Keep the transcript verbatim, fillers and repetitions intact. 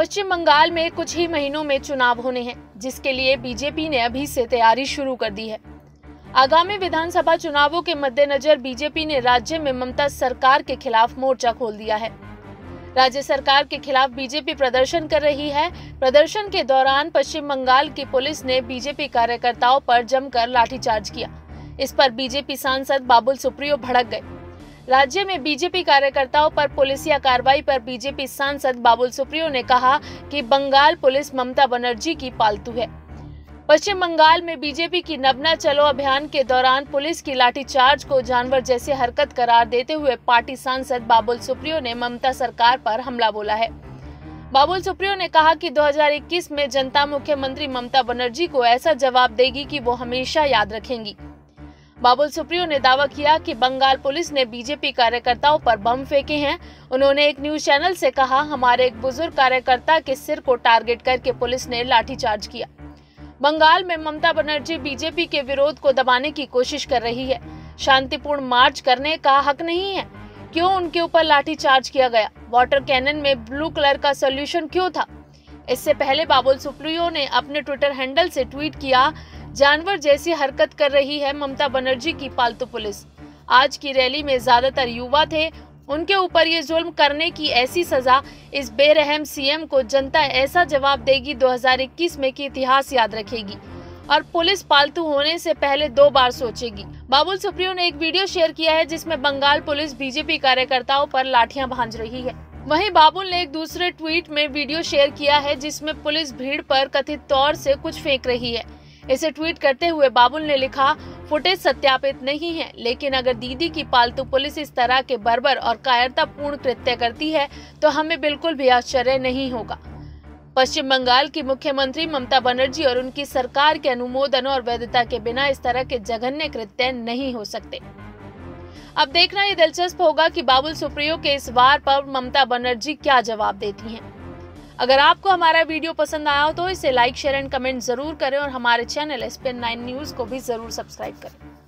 पश्चिम बंगाल में कुछ ही महीनों में चुनाव होने हैं, जिसके लिए बीजेपी ने अभी से तैयारी शुरू कर दी है। आगामी विधानसभा चुनावों के मद्देनजर बीजेपी ने राज्य में ममता सरकार के खिलाफ मोर्चा खोल दिया है। राज्य सरकार के खिलाफ बीजेपी प्रदर्शन कर रही है। प्रदर्शन के दौरान पश्चिम बंगाल की पुलिस ने बीजेपी कार्यकर्ताओं पर जमकर लाठीचार्ज किया। इस पर बीजेपी सांसद बाबुल सुप्रियो भड़क गए। राज्य में बीजेपी कार्यकर्ताओं पर पुलिसिया कार्रवाई पर बीजेपी सांसद बाबुल सुप्रियो ने कहा कि बंगाल पुलिस ममता बनर्जी की पालतू है। पश्चिम बंगाल में बीजेपी की नबना चलो अभियान के दौरान पुलिस की लाठीचार्ज को जानवर जैसी हरकत करार देते हुए पार्टी सांसद बाबुल सुप्रियो ने ममता सरकार पर हमला बोला है। बाबुल सुप्रियो ने कहा कि दो हज़ार इक्कीस में जनता मुख्यमंत्री ममता बनर्जी को ऐसा जवाब देगी कि वो हमेशा याद रखेंगी। बाबुल सुप्रियो ने दावा किया कि बंगाल पुलिस ने बीजेपी कार्यकर्ताओं पर बम फेंके हैं। उन्होंने एक न्यूज चैनल से कहा, हमारे एक बुजुर्ग कार्यकर्ता के सिर को टारगेट करके पुलिस ने लाठीचार्ज किया। बंगाल में ममता बनर्जी बीजेपी के विरोध को दबाने की कोशिश कर रही है। शांतिपूर्ण मार्च करने का हक नहीं है, क्यों उनके ऊपर लाठीचार्ज किया गया? वाटर कैनन में ब्लू कलर का सॉल्यूशन क्यों था? इससे पहले बाबुल सुप्रियो ने अपने ट्विटर हैंडल से ट्वीट किया, जानवर जैसी हरकत कर रही है ममता बनर्जी की पालतू पुलिस। आज की रैली में ज्यादातर युवा थे, उनके ऊपर ये जुल्म करने की ऐसी सजा, इस बेरहम सीएम को जनता ऐसा जवाब देगी दो हज़ार इक्कीस में कि इतिहास याद रखेगी और पुलिस पालतू होने से पहले दो बार सोचेगी। बाबुल सुप्रियो ने एक वीडियो शेयर किया है जिसमें बंगाल पुलिस बीजेपी कार्यकर्ताओं पर लाठियां भांज रही है। वहीं बाबुल ने एक दूसरे ट्वीट में वीडियो शेयर किया है जिसमें पुलिस भीड़ पर कथित तौर से कुछ फेंक रही है। इसे ट्वीट करते हुए बाबुल ने लिखा, फुटेज सत्यापित नहीं है, लेकिन अगर दीदी की पालतू पुलिस इस तरह के बर्बर और कायरतापूर्ण कृत्य करती है तो हमें बिल्कुल भी आश्चर्य नहीं होगा। पश्चिम बंगाल की मुख्यमंत्री ममता बनर्जी और उनकी सरकार के अनुमोदन और वैधता के बिना इस तरह के जघन्य कृत्य नहीं हो सकते। अब देखना ये दिलचस्प होगा कि बाबुल सुप्रियो के इस वार पर ममता बनर्जी क्या जवाब देती हैं। अगर आपको हमारा वीडियो पसंद आया हो तो इसे लाइक, शेयर एंड कमेंट जरूर करें और हमारे channel S P N nine news को भी जरूर सब्सक्राइब करें।